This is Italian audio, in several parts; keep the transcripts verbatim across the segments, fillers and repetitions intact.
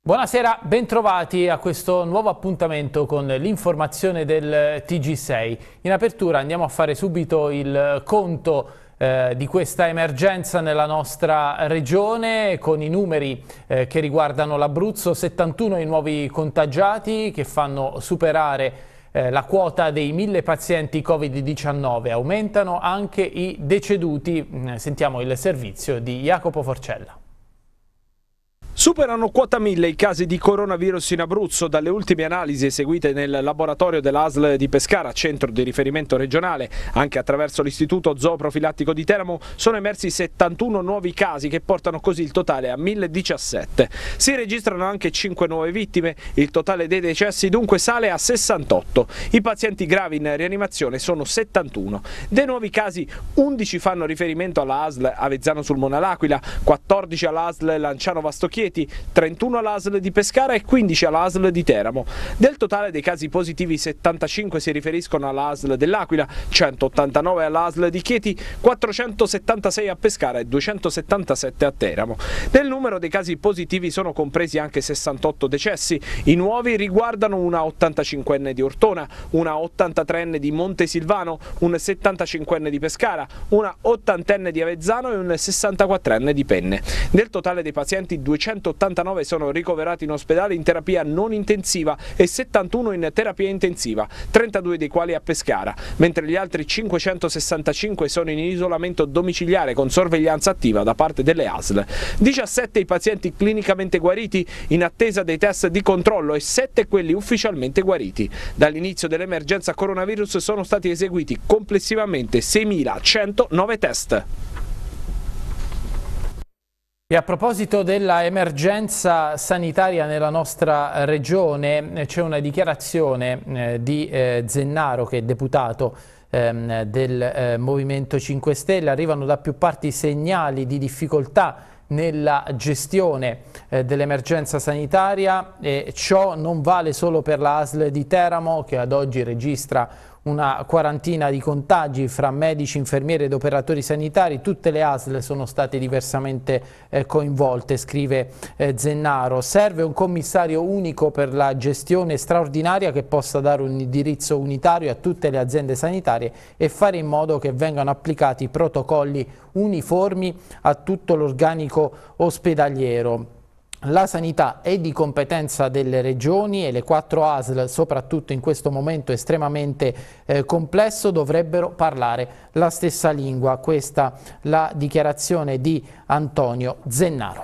Buonasera, bentrovati a questo nuovo appuntamento con l'informazione del T G sei. In apertura andiamo a fare subito il conto eh, di questa emergenza nella nostra regione con i numeri eh, che riguardano l'Abruzzo, settantuno i nuovi contagiati che fanno superare eh, la quota dei mille pazienti Covid diciannove, aumentano anche i deceduti. Sentiamo il servizio di Jacopo Forcella. Superano quota mille i casi di coronavirus in Abruzzo. Dalle ultime analisi eseguite nel laboratorio dell'A S L di Pescara, centro di riferimento regionale, anche attraverso l'Istituto Zooprofilattico di Teramo, sono emersi settantuno nuovi casi che portano così il totale a mille diciassette. Si registrano anche cinque nuove vittime, il totale dei decessi dunque sale a sessantotto. I pazienti gravi in rianimazione sono settantuno. Dei nuovi casi, undici fanno riferimento alla A S L Avezzano sul Mona L'Aquila, quattordici alla A S L Lanciano Vastochieti, trentuno all'A S L di Pescara e quindici all'A S L di Teramo. Del totale dei casi positivi, settantacinque si riferiscono all'A S L dell'Aquila, centottantanove all'A S L di Chieti, quattrocentosettantasei a Pescara e duecentosettantasette a Teramo. Nel numero dei casi positivi sono compresi anche sessantotto decessi. I nuovi riguardano una ottantacinquenne di Ortona, una ottantatreenne di Montesilvano, un settantacinquenne di Pescara, una ottantenne di Avezzano e un sessantaquattrenne di Penne. Del totale dei pazienti, duecentottantanove sono ricoverati in ospedale in terapia non intensiva e settantuno in terapia intensiva, trentadue dei quali a Pescara, mentre gli altri cinquecentosessantacinque sono in isolamento domiciliare con sorveglianza attiva da parte delle A S L. diciassette i pazienti clinicamente guariti in attesa dei test di controllo e sette quelli ufficialmente guariti. Dall'inizio dell'emergenza coronavirus sono stati eseguiti complessivamente seimilacentonove test. E a proposito della emergenza sanitaria nella nostra regione, c'è una dichiarazione eh, di eh, Zennaro, che è deputato ehm, del eh, Movimento cinque Stelle. Arrivano da più parti segnali di difficoltà nella gestione eh, dell'emergenza sanitaria, e ciò non vale solo per la A S L di Teramo, che ad oggi registra una quarantina di contagi fra medici, infermieri ed operatori sanitari. Tutte le A S L sono state diversamente eh, coinvolte, scrive eh, Zennaro. Serve un commissario unico per la gestione straordinaria che possa dare un indirizzo unitario a tutte le aziende sanitarie e fare in modo che vengano applicati protocolli uniformi a tutto l'organico ospedaliero. La sanità è di competenza delle regioni e le quattro A S L, soprattutto in questo momento estremamente eh, complesso, dovrebbero parlare la stessa lingua. Questa la dichiarazione di Antonio Zennaro.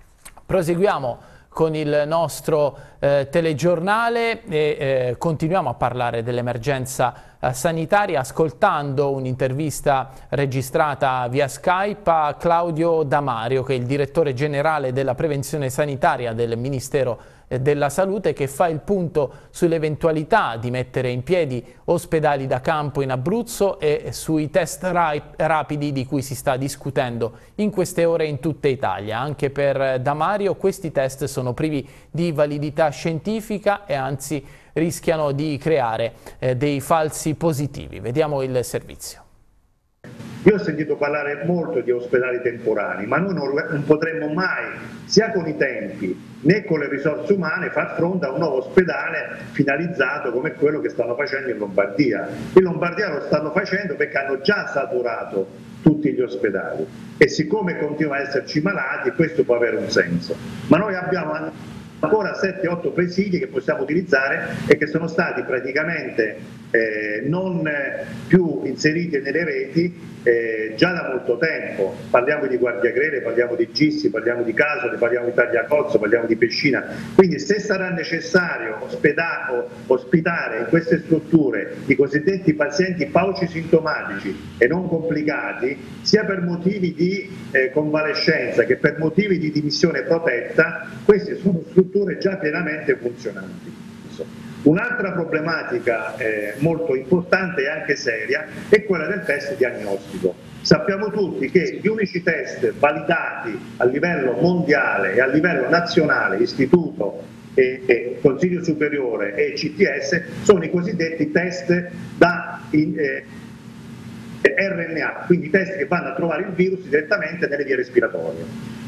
Proseguiamo con il nostro eh, telegiornale e eh, continuiamo a parlare dell'emergenza eh, sanitaria ascoltando un'intervista registrata via Skype a Claudio Damario, che è il direttore generale della prevenzione sanitaria del Ministero della Salute, che fa il punto sull'eventualità di mettere in piedi ospedali da campo in Abruzzo e sui test rapidi di cui si sta discutendo in queste ore in tutta Italia. Anche per Damario questi test sono privi di validità scientifica e anzi rischiano di creare eh, dei falsi positivi. Vediamo il servizio. Io ho sentito parlare molto di ospedali temporanei, ma noi non, non potremmo mai, sia con i tempi né con le risorse umane, far fronte a un nuovo ospedale finalizzato come quello che stanno facendo in Lombardia. In Lombardia lo stanno facendo perché hanno già saturato tutti gli ospedali e siccome continua a esserci malati, questo può avere un senso. Ma noi abbiamo ancora sette otto presidi che possiamo utilizzare e che sono stati praticamente eh, non più inseriti nelle reti eh, già da molto tempo. Parliamo di Guardiagrele, parliamo di Gissi, parliamo di Casole, parliamo di Tagliacozzo, parliamo di Pescina. Quindi se sarà necessario ospedare, ospitare in queste strutture i cosiddetti pazienti paucisintomatici e non complicati, sia per motivi di eh, convalescenza che per motivi di dimissione protetta, queste sono strutture già pienamente funzionanti. Un'altra problematica eh, molto importante e anche seria è quella del test diagnostico. Sappiamo tutti che gli unici test validati a livello mondiale e a livello nazionale, istituto e, e Consiglio Superiore e C T S, sono i cosiddetti test da in, eh, R N A, quindi test che vanno a trovare il virus direttamente nelle vie respiratorie.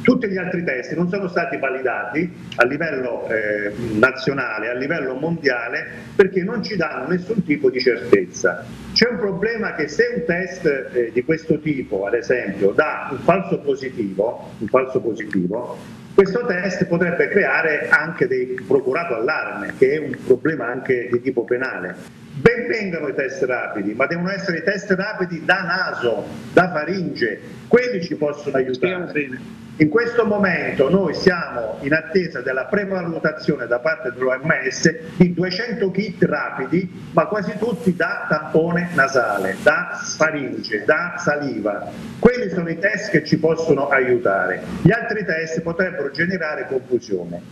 Tutti gli altri test non sono stati validati a livello eh, nazionale, a livello mondiale, perché non ci danno nessun tipo di certezza. C'è un problema che se un test eh, di questo tipo, ad esempio, dà un falso positivo, un falso positivo, questo test potrebbe creare anche dei procurato allarme, che è un problema anche di tipo penale. Ben vengano i test rapidi, ma devono essere i test rapidi da naso, da faringe, quelli ci possono aiutare. In questo momento noi siamo in attesa della prevalutazione da parte dell'O M S di duecento kit rapidi, ma quasi tutti da tampone nasale, da faringe, da saliva. Quelli sono i test che ci possono aiutare. Gli altri test potrebbero generare confusione.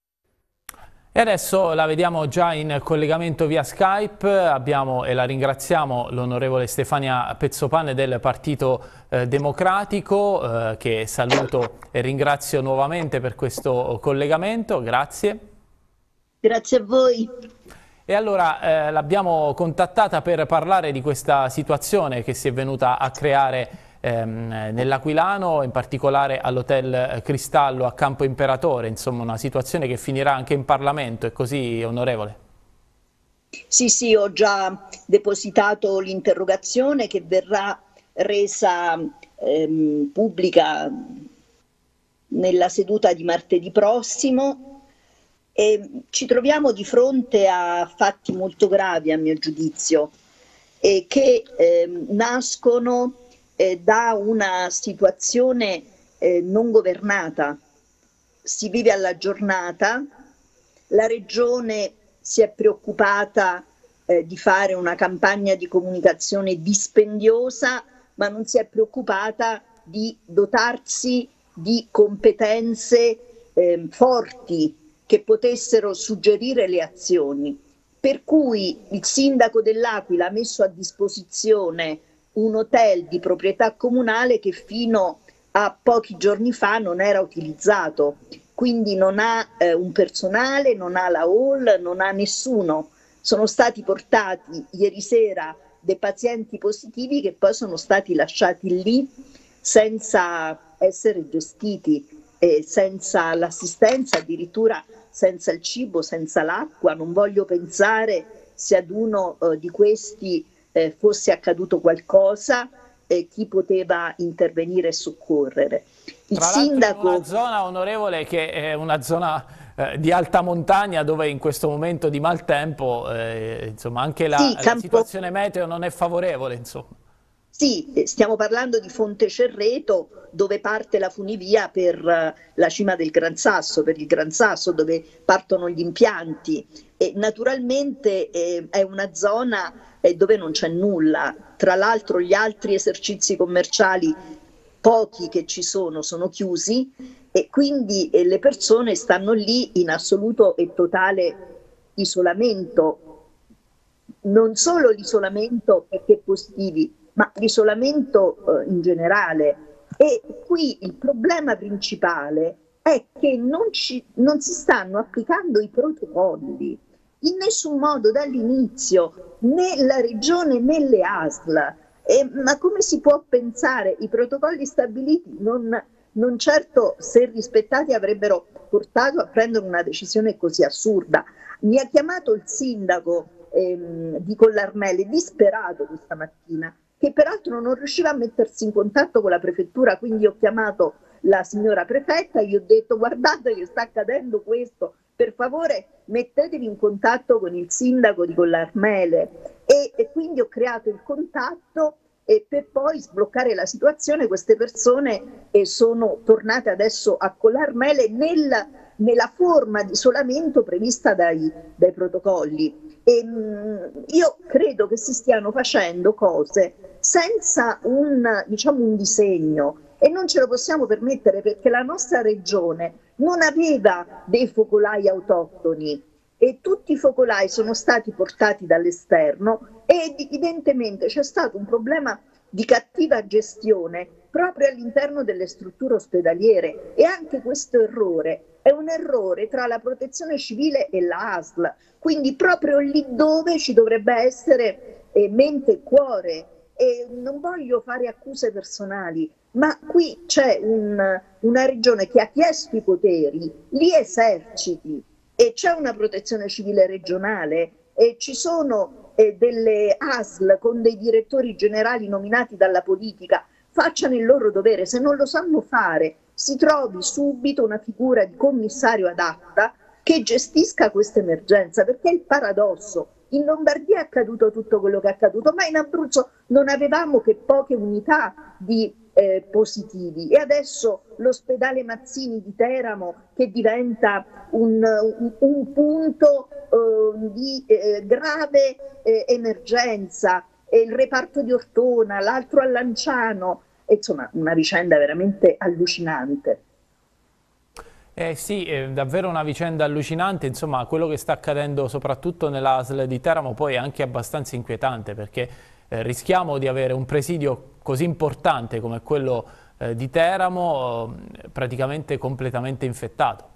E adesso la vediamo già in collegamento via Skype, abbiamo, e la ringraziamo, l'onorevole Stefania Pezzopane del Partito eh, Democratico, eh, che saluto e ringrazio nuovamente per questo collegamento, grazie. Grazie a voi. E allora eh, l'abbiamo contattata per parlare di questa situazione che si è venuta a creare nell'Aquilano, in particolare all'Hotel Cristallo a Campo Imperatore, insomma una situazione che finirà anche in Parlamento, è così, onorevole? Sì, sì, ho già depositato l'interrogazione che verrà resa ehm, pubblica nella seduta di martedì prossimo. E ci troviamo di fronte a fatti molto gravi, a mio giudizio, e che ehm, nascono Eh, da una situazione eh, non governata. Si vive alla giornata, la Regione si è preoccupata eh, di fare una campagna di comunicazione dispendiosa, ma non si è preoccupata di dotarsi di competenze eh, forti che potessero suggerire le azioni. Per cui il sindaco dell'Aquila ha messo a disposizione un hotel di proprietà comunale che fino a pochi giorni fa non era utilizzato, quindi non ha eh, un personale, non ha la hall, non ha nessuno. Sono stati portati ieri sera dei pazienti positivi che poi sono stati lasciati lì senza essere gestiti, e senza l'assistenza, addirittura senza il cibo, senza l'acqua. Non voglio pensare se ad uno eh, di questi Eh, fosse accaduto qualcosa, eh, chi poteva intervenire e soccorrere. Il Tra sindaco... in una zona, onorevole, che è una zona eh, di alta montagna, dove in questo momento di maltempo eh, insomma anche la, sì, la campo... situazione meteo non è favorevole, insomma. Sì, stiamo parlando di Fonte Cerreto, dove parte la funivia per la cima del Gran Sasso, per il Gran Sasso, dove partono gli impianti. E naturalmente eh, è una zona eh, dove non c'è nulla. Tra l'altro gli altri esercizi commerciali, pochi che ci sono, sono chiusi, e quindi eh, le persone stanno lì in assoluto e totale isolamento. Non solo l'isolamento perché positivi, ma l'isolamento eh, in generale. E qui il problema principale è che non, ci, non si stanno applicando i protocolli in nessun modo dall'inizio, né la Regione né le A S L. E, ma come si può pensare? I protocolli stabiliti non, non certo, se rispettati, avrebbero portato a prendere una decisione così assurda. Mi ha chiamato il sindaco ehm, di Collarmele, disperato questa mattina, che peraltro non riusciva a mettersi in contatto con la prefettura, quindi ho chiamato la signora prefetta e gli ho detto: guardate che sta accadendo questo, per favore mettetevi in contatto con il sindaco di Collarmele. E, e quindi ho creato il contatto, e per poi sbloccare la situazione queste persone eh, sono tornate adesso a Collarmele nel, nella forma di isolamento prevista dai, dai protocolli. E, mh, io credo che si stiano facendo cose senza un, diciamo, un disegno, e non ce lo possiamo permettere, perché la nostra regione non aveva dei focolai autoctoni e tutti i focolai sono stati portati dall'esterno, e evidentemente c'è stato un problema di cattiva gestione proprio all'interno delle strutture ospedaliere, e anche questo errore è un errore tra la protezione civile e la A S L, quindi proprio lì dove ci dovrebbe essere eh, mente e cuore. E non voglio fare accuse personali, ma qui c'è un, una regione che ha chiesto i poteri, li eserciti, e c'è una protezione civile regionale, e ci sono eh, delle A S L con dei direttori generali nominati dalla politica. Facciano il loro dovere. Se non lo sanno fare, si trovi subito una figura di commissario adatta che gestisca questa emergenza, perché è il paradosso. In Lombardia è accaduto tutto quello che è accaduto, ma in Abruzzo non avevamo che poche unità di eh, positivi, e adesso l'ospedale Mazzini di Teramo che diventa un, un, un punto eh, di eh, grave eh, emergenza, e il reparto di Ortona, l'altro a Lanciano, insomma una vicenda veramente allucinante. Eh sì, è davvero una vicenda allucinante. Insomma, quello che sta accadendo soprattutto nell'A S L di Teramo poi è anche abbastanza inquietante, perché eh, rischiamo di avere un presidio così importante come quello eh, di Teramo eh, praticamente completamente infettato.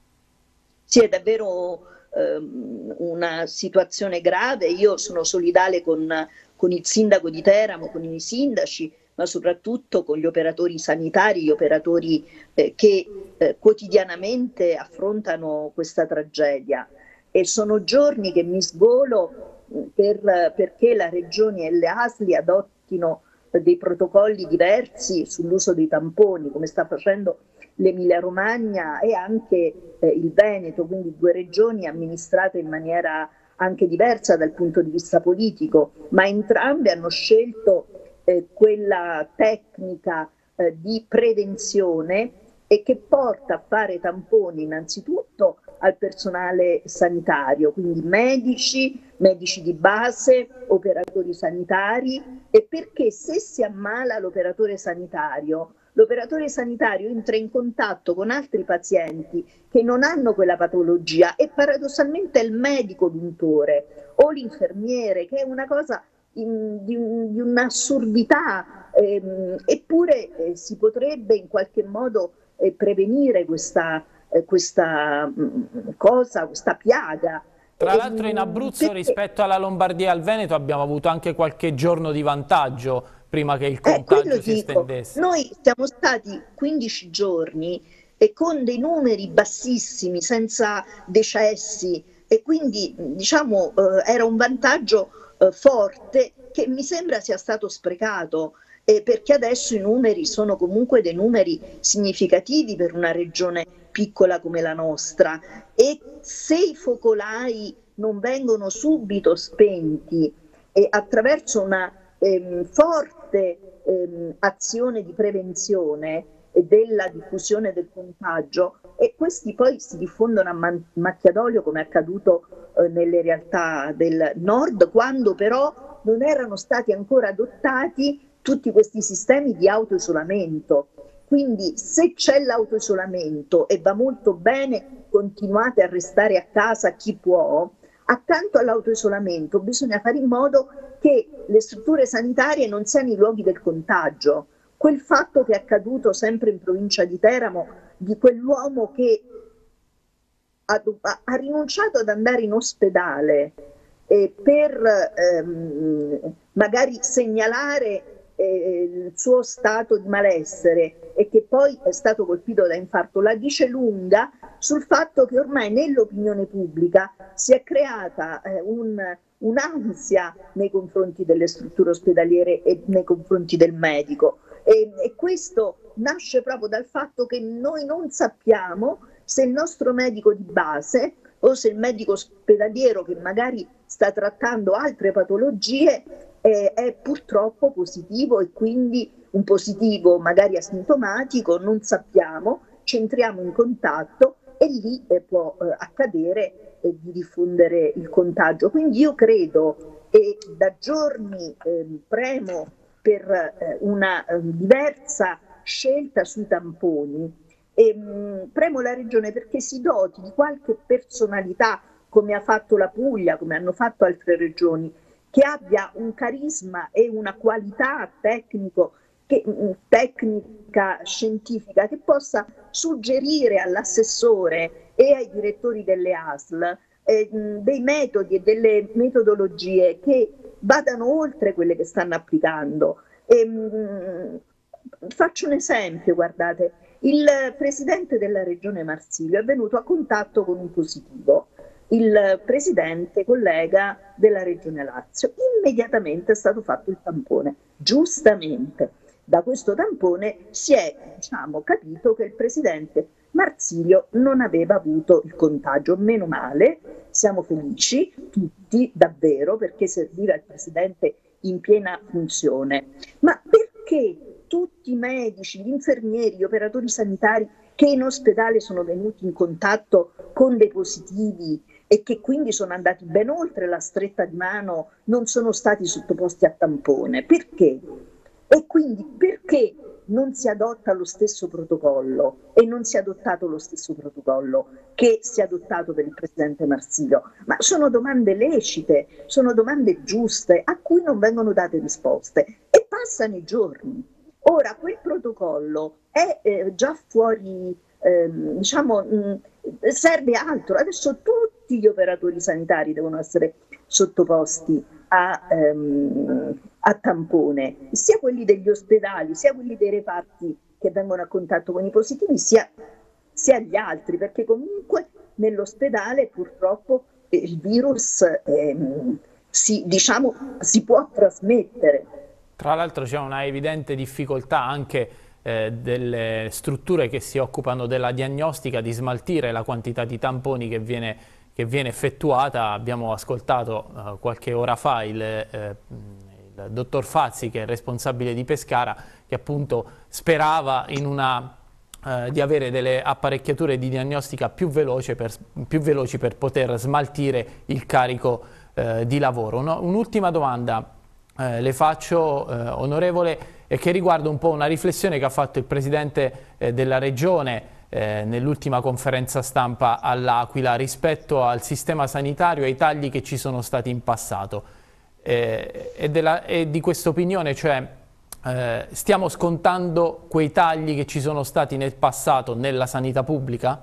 Sì, è davvero ehm, una situazione grave. Io sono solidale con, con il sindaco di Teramo, con i sindaci, ma soprattutto con gli operatori sanitari, gli operatori eh, che eh, quotidianamente affrontano questa tragedia. E sono giorni che mi sgolo per, perché la Regione e le A S L I adottino dei protocolli diversi sull'uso dei tamponi, come sta facendo l'Emilia Romagna e anche eh, il Veneto, quindi due regioni amministrate in maniera anche diversa dal punto di vista politico, ma entrambe hanno scelto eh, quella tecnica eh, di prevenzione, e che porta a fare tamponi innanzitutto al personale sanitario, quindi medici, medici di base, operatori sanitari, e perché se si ammala l'operatore sanitario, l'operatore sanitario entra in contatto con altri pazienti che non hanno quella patologia, e paradossalmente è il medico l'untore o l'infermiere, che è una cosa in, di, un, di un'assurdità, ehm, eppure eh, si potrebbe in qualche modo eh, prevenire questa, eh, questa mh, cosa, questa piaga. Tra l'altro in Abruzzo perché... rispetto alla Lombardia e al Veneto abbiamo avuto anche qualche giorno di vantaggio prima che il contagio eh, si dico, estendesse. Noi siamo stati quindici giorni e con dei numeri bassissimi, senza decessi, e quindi diciamo eh, era un vantaggio eh, forte che mi sembra sia stato sprecato, eh, perché adesso i numeri sono comunque dei numeri significativi per una regione piccola come la nostra, e se i focolai non vengono subito spenti e attraverso una ehm, forte ehm, azione di prevenzione e della diffusione del contagio, e questi poi si diffondono a man- macchia d'olio, come è accaduto eh, nelle realtà del nord, quando però non erano stati ancora adottati tutti questi sistemi di autoisolamento. Quindi se c'è l'autoisolamento, e va molto bene, continuate a restare a casa chi può, accanto all'autoisolamento bisogna fare in modo che le strutture sanitarie non siano i luoghi del contagio. Quel fatto che è accaduto sempre in provincia di Teramo, di quell'uomo che ha, ha rinunciato ad andare in ospedale eh, per ehm, magari segnalare eh, il suo stato di malessere, e che poi è stato colpito da infarto, la dice lunga sul fatto che ormai nell'opinione pubblica si è creata eh, un, un'ansia nei confronti delle strutture ospedaliere e nei confronti del medico, e, e questo nasce proprio dal fatto che noi non sappiamo se il nostro medico di base o se il medico ospedaliero, che magari sta trattando altre patologie, eh, è purtroppo positivo, e quindi un positivo magari asintomatico, non sappiamo, ci entriamo in contatto e lì eh, può eh, accadere eh, di diffondere il contagio. Quindi io credo, e da giorni eh, premo per eh, una eh, diversa scelta sui tamponi, e mh, premo la Regione perché si doti di qualche personalità, come ha fatto la Puglia, come hanno fatto altre regioni, che abbia un carisma e una qualità tecnico, che, mh, tecnica scientifica, che possa suggerire all'assessore e ai direttori delle A S L eh, mh, dei metodi e delle metodologie che vadano oltre quelle che stanno applicando. E, mh, Faccio un esempio, guardate, il presidente della regione Marsilio è venuto a contatto con un positivo, il presidente collega della regione Lazio, immediatamente è stato fatto il tampone, giustamente. Da questo tampone si è, diciamo, capito che il presidente Marsilio non aveva avuto il contagio, meno male, siamo felici tutti davvero, perché serviva il presidente in piena funzione. Ma perché tutti i medici, gli infermieri, gli operatori sanitari che in ospedale sono venuti in contatto con dei positivi e che quindi sono andati ben oltre la stretta di mano non sono stati sottoposti a tampone? Perché? E quindi perché non si adotta lo stesso protocollo e non si è adottato lo stesso protocollo che si è adottato per il presidente Marsilio? Ma sono domande lecite, sono domande giuste a cui non vengono date risposte e passano i giorni. Ora quel protocollo è eh, già fuori, eh, diciamo, mh, serve altro. Adesso tutti gli operatori sanitari devono essere sottoposti a, ehm, a tampone, sia quelli degli ospedali, sia quelli dei reparti che vengono a contatto con i positivi, sia, sia gli altri, perché comunque nell'ospedale purtroppo eh, il virus ehm, si, diciamo, si può trasmettere. Tra l'altro c'è una evidente difficoltà anche eh, delle strutture che si occupano della diagnostica di smaltire la quantità di tamponi che viene, che viene effettuata. Abbiamo ascoltato uh, qualche ora fa il, eh, il dottor Fazzi, che è responsabile di Pescara, che appunto sperava in una, uh, di avere delle apparecchiature di diagnostica più, veloce per, più veloci per poter smaltire il carico uh, di lavoro. No? Un'ultima domanda. Eh, le faccio, eh, onorevole, e che riguarda un po' una riflessione che ha fatto il presidente eh, della regione eh, nell'ultima conferenza stampa all'Aquila rispetto al sistema sanitario e ai tagli che ci sono stati in passato. Eh, e, della, e di questa opinione, cioè eh, stiamo scontando quei tagli che ci sono stati nel passato nella sanità pubblica?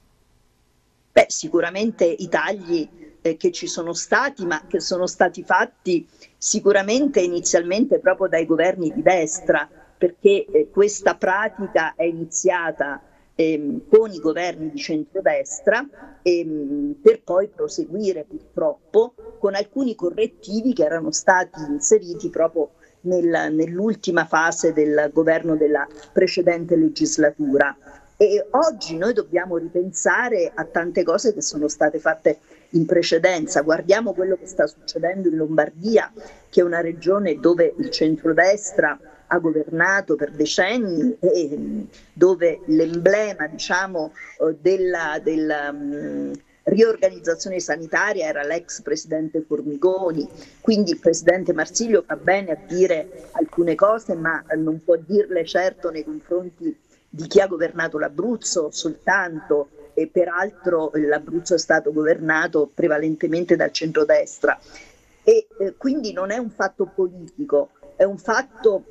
Beh, sicuramente i tagli eh, che ci sono stati, ma che sono stati fatti sicuramente inizialmente proprio dai governi di destra, perché eh, questa pratica è iniziata ehm, con i governi di centrodestra ehm, per poi proseguire purtroppo con alcuni correttivi che erano stati inseriti proprio nel, nell'ultima fase del governo della precedente legislatura. E oggi noi dobbiamo ripensare a tante cose che sono state fatte in precedenza. Guardiamo quello che sta succedendo in Lombardia, che è una regione dove il centrodestra ha governato per decenni e dove l'emblema, diciamo, della, della um, riorganizzazione sanitaria era l'ex presidente Formigoni. Quindi il presidente Marsilio fa bene a dire alcune cose, ma non può dirle certo nei confronti di chi ha governato l'Abruzzo soltanto, e peraltro l'Abruzzo è stato governato prevalentemente dal centrodestra. E eh, quindi non è un fatto politico, è un fatto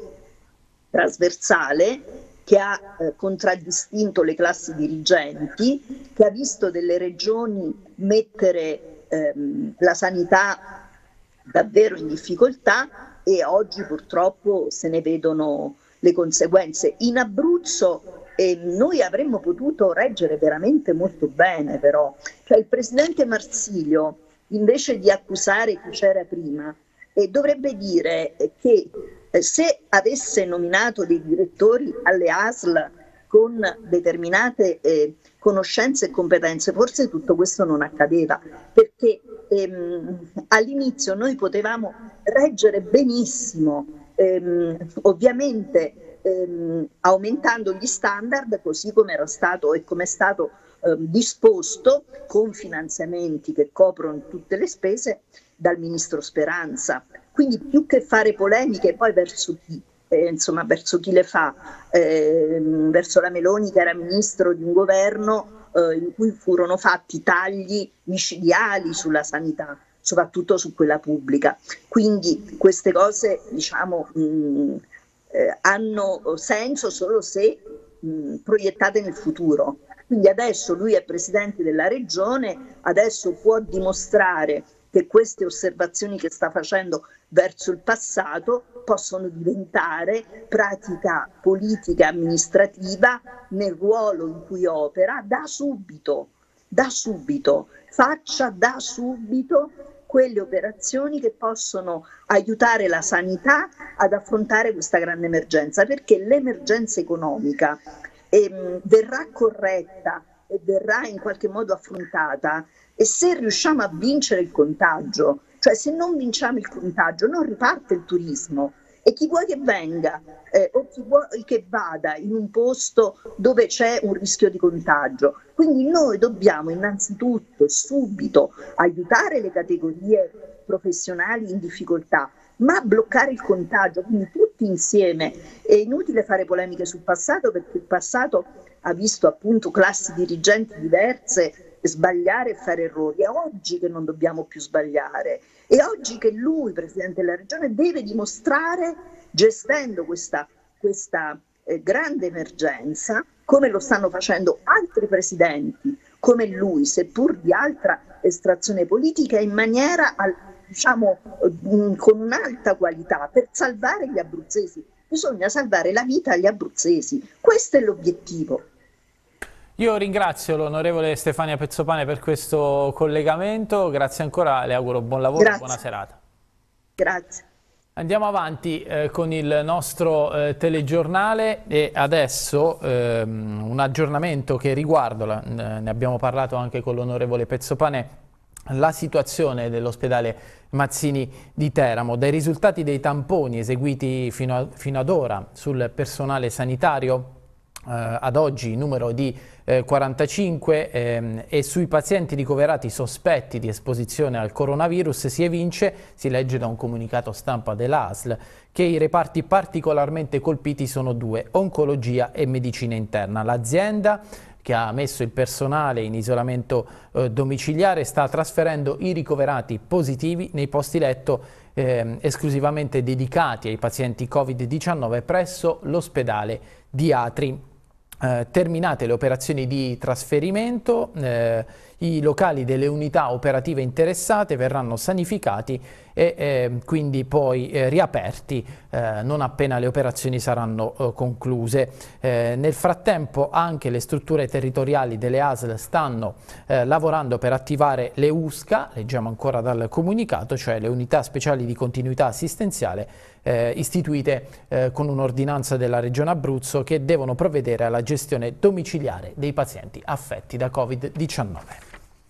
trasversale che ha eh, contraddistinto le classi dirigenti, che ha visto delle regioni mettere ehm, la sanità davvero in difficoltà e oggi purtroppo se ne vedono le conseguenze. In Abruzzo eh, noi avremmo potuto reggere veramente molto bene, però, cioè il presidente Marsilio, invece di accusare chi c'era prima, eh, dovrebbe dire che eh, se avesse nominato dei direttori alle A S L con determinate eh, conoscenze e competenze, forse tutto questo non accadeva, perché ehm, all'inizio noi potevamo reggere benissimo, Ehm, ovviamente ehm, aumentando gli standard, così come era stato e come è stato ehm, disposto, con finanziamenti che coprono tutte le spese dal ministro Speranza. Quindi più che fare polemiche poi verso chi, eh, insomma verso chi le fa, ehm, verso la Meloni, che era ministro di un governo eh, in cui furono fatti tagli micidiali sulla sanità, soprattutto su quella pubblica. Quindi queste cose, diciamo, mh, eh, hanno senso solo se mh, proiettate nel futuro. Quindi adesso lui è presidente della regione, adesso può dimostrare che queste osservazioni che sta facendo verso il passato possono diventare pratica politica amministrativa nel ruolo in cui opera da subito, da subito, faccia da subito quelle operazioni che possono aiutare la sanità ad affrontare questa grande emergenza, perché l'emergenza economica ehm, verrà corretta e verrà in qualche modo affrontata, e se riusciamo a vincere il contagio, cioè se non vinciamo il contagio non riparte il turismo, e chi vuoi che venga eh, o chi vuoi che vada in un posto dove c'è un rischio di contagio. Quindi noi dobbiamo innanzitutto subito aiutare le categorie professionali in difficoltà, ma bloccare il contagio, quindi tutti insieme. È inutile fare polemiche sul passato, perché il passato ha visto appunto classi dirigenti diverse sbagliare e fare errori. È oggi che non dobbiamo più sbagliare, è oggi che lui, Presidente della Regione, deve dimostrare, gestendo questa, questa eh, grande emergenza, come lo stanno facendo altri presidenti come lui, seppur di altra estrazione politica, in maniera al, diciamo mh, con un'alta qualità, per salvare gli abruzzesi. Bisogna salvare la vita agli abruzzesi, questo è l'obiettivo. Io ringrazio l'onorevole Stefania Pezzopane per questo collegamento, grazie ancora, le auguro buon lavoro e buona serata. Grazie. Andiamo avanti eh, con il nostro eh, telegiornale, e adesso ehm, un aggiornamento che riguarda, la, ne abbiamo parlato anche con l'onorevole Pezzopane, la situazione dell'ospedale Mazzini di Teramo. Dai risultati dei tamponi eseguiti fino, a, fino ad ora sul personale sanitario, Uh, ad oggi numero di eh, quarantacinque, ehm, e sui pazienti ricoverati sospetti di esposizione al coronavirus si evince, si legge da un comunicato stampa dell'A S L, che i reparti particolarmente colpiti sono due: oncologia e medicina interna. L'azienda, che ha messo il personale in isolamento eh, domiciliare, sta trasferendo i ricoverati positivi nei posti letto eh, esclusivamente dedicati ai pazienti Covid diciannove presso l'ospedale di Atri. Eh, terminate le operazioni di trasferimento, eh, i locali delle unità operative interessate verranno sanificati e eh, quindi poi eh, riaperti eh, non appena le operazioni saranno eh, concluse. Eh, nel frattempo anche le strutture territoriali delle A S L stanno eh, lavorando per attivare le U S C A, leggiamo ancora dal comunicato, cioè le unità speciali di continuità assistenziale eh, istituite eh, con un'ordinanza della Regione Abruzzo, che devono provvedere alla gestione domiciliare dei pazienti affetti da Covid diciannove.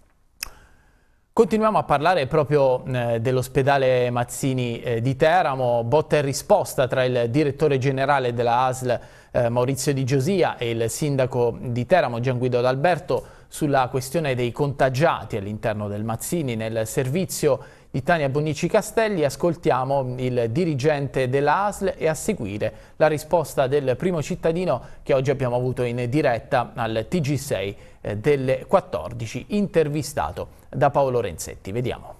Continuiamo a parlare proprio eh, dell'ospedale Mazzini eh, di Teramo. Botta e risposta tra il direttore generale della A S L eh, Maurizio Di Giosia e il sindaco di Teramo Gian Guido D'Alberto sulla questione dei contagiati all'interno del Mazzini. Nel servizio di Tania Bonnici Castelli ascoltiamo il dirigente della A S L e a seguire la risposta del primo cittadino che oggi abbiamo avuto in diretta al T G sei eh, delle quattordici, intervistato da Paolo Renzetti. Vediamo.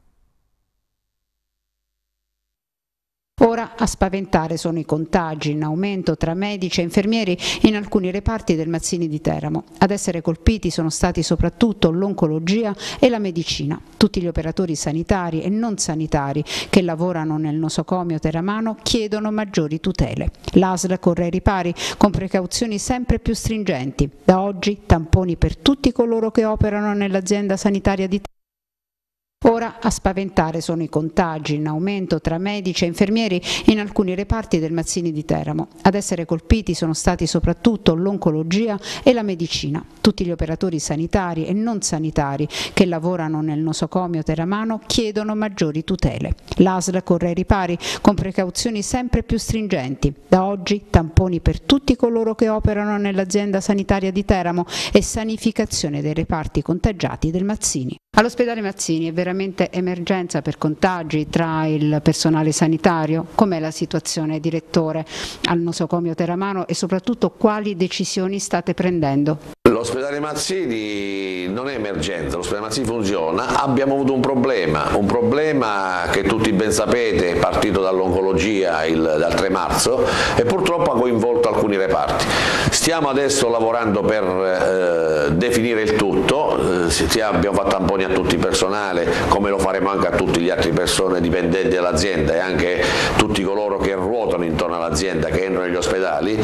Ora a spaventare sono i contagi in aumento tra medici e infermieri in alcuni reparti del Mazzini di Teramo. Ad essere colpiti sono stati soprattutto l'oncologia e la medicina. Tutti gli operatori sanitari e non sanitari che lavorano nel nosocomio teramano chiedono maggiori tutele. L'A S L corre ai ripari con precauzioni sempre più stringenti. Da oggi tamponi per tutti coloro che operano nell'azienda sanitaria di Teramo. Ora a spaventare sono i contagi in aumento tra medici e infermieri in alcuni reparti del Mazzini di Teramo. Ad essere colpiti sono stati soprattutto l'oncologia e la medicina. Tutti gli operatori sanitari e non sanitari che lavorano nel nosocomio teramano chiedono maggiori tutele. L'A S L corre ai ripari con precauzioni sempre più stringenti. Da oggi tamponi per tutti coloro che operano nell'azienda sanitaria di Teramo e sanificazione dei reparti contagiati del Mazzini. All'ospedale Mazzini è veramente emergenza per contagi tra il personale sanitario? Com'è la situazione, direttore, al nosocomio teramano e soprattutto quali decisioni state prendendo? L'ospedale Mazzini non è emergenza, l'ospedale Mazzini funziona. Abbiamo avuto un problema, un problema che tutti ben sapete è partito dall'oncologia dal tre marzo e purtroppo ha coinvolto alcuni reparti. Stiamo adesso lavorando per eh, eh, definire il tutto, eh, abbiamo fatto tamponi a tutti il personale, come lo faremo anche a tutte le altre persone dipendenti dell'azienda e anche tutti coloro che ruotano intorno all'azienda, che entrano negli ospedali,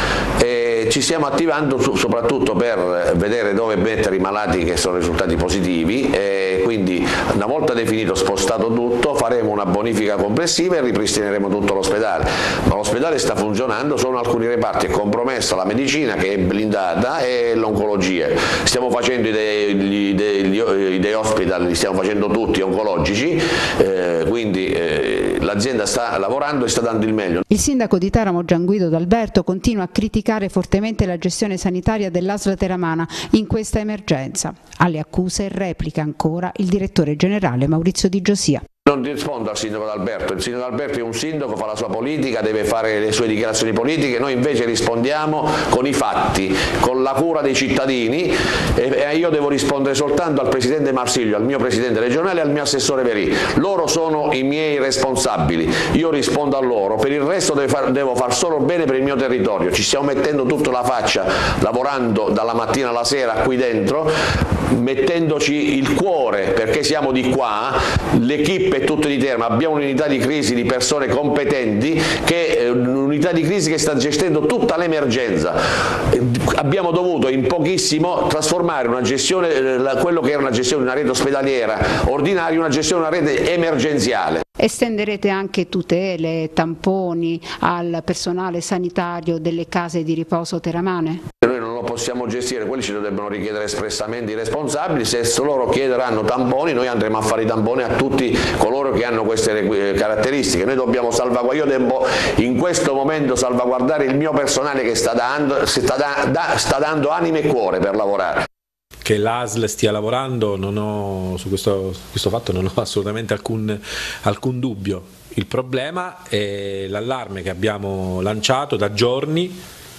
e ci stiamo attivando su, soprattutto per vedere dove mettere i malati che sono risultati positivi, e quindi una volta definito, spostato tutto, faremo una bonifica complessiva e ripristineremo tutto l'ospedale. Ma l'ospedale sta funzionando, sono alcuni reparti, è compromessa la medicina che è blindata e l'oncologia. Stiamo facendo i day, i day, i day hospital, li stiamo facendo tutti oncologici, eh, quindi eh, l'azienda sta lavorando e sta dando il meglio. Il sindaco di Teramo Gian Guido D'Alberto continua a criticare fortemente la gestione sanitaria dell'A S L Teramana in questa emergenza. Alle accuse replica ancora il direttore generale Maurizio Di Giosia. Non rispondo al sindaco D'Alberto, il sindaco D'Alberto è un sindaco, fa la sua politica, deve fare le sue dichiarazioni politiche, noi invece rispondiamo con i fatti, con la cura dei cittadini, e io devo rispondere soltanto al presidente Marsiglio, al mio presidente regionale e al mio assessore Verì. Loro sono i miei responsabili, io rispondo a loro, per il resto devo far, devo far solo bene per il mio territorio. Ci stiamo mettendo tutta la faccia, lavorando dalla mattina alla sera qui dentro, mettendoci il cuore perché siamo di qua, l'equipe è tutta di Teramo, abbiamo un'unità di crisi di persone competenti, che un'unità di crisi che sta gestendo tutta l'emergenza. Abbiamo dovuto in pochissimo trasformare una gestione, quello che era una gestione di una rete ospedaliera ordinaria, in una gestione di una rete emergenziale. Estenderete anche tutele, tamponi al personale sanitario delle case di riposo teramane? Noi non lo possiamo gestire, quelli ci dovrebbero richiedere espressamente i responsabili. Se loro chiederanno tamponi, noi andremo a fare i tamponi a tutti coloro che hanno queste caratteristiche. Noi dobbiamo salvaguardare, io devo in questo momento salvaguardare il mio personale che sta dando, sta da, da, sta dando anima e cuore per lavorare. Che l'A S L stia lavorando, non ho, su questo, questo fatto non ho assolutamente alcun, alcun dubbio. Il problema è l'allarme che abbiamo lanciato da giorni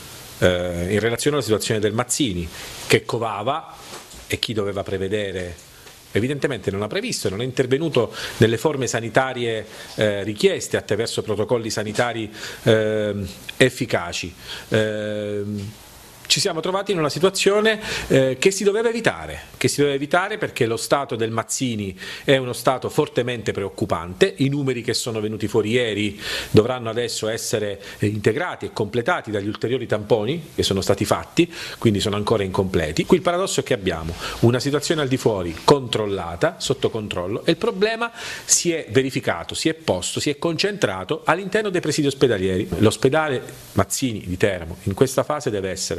eh, in relazione alla situazione del Mazzini, che covava, e chi doveva prevedere evidentemente non ha previsto, non è intervenuto nelle forme sanitarie eh, richieste attraverso protocolli sanitari eh, efficaci. Eh, Ci siamo trovati in una situazione eh, che si doveva evitare, che si doveva evitare perché lo stato del Mazzini è uno stato fortemente preoccupante. I numeri che sono venuti fuori ieri dovranno adesso essere eh, integrati e completati dagli ulteriori tamponi che sono stati fatti, quindi sono ancora incompleti. Qui il paradosso è che abbiamo una situazione al di fuori controllata, sotto controllo, e il problema si è verificato, si è posto, si è concentrato all'interno dei presidi ospedalieri. L'ospedale Mazzini di Teramo in questa fase deve essere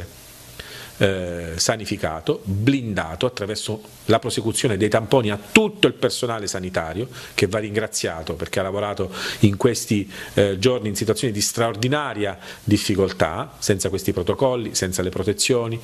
Eh, sanificato, blindato attraverso la prosecuzione dei tamponi a tutto il personale sanitario, che va ringraziato perché ha lavorato in questi eh, giorni in situazioni di straordinaria difficoltà, senza questi protocolli, senza le protezioni,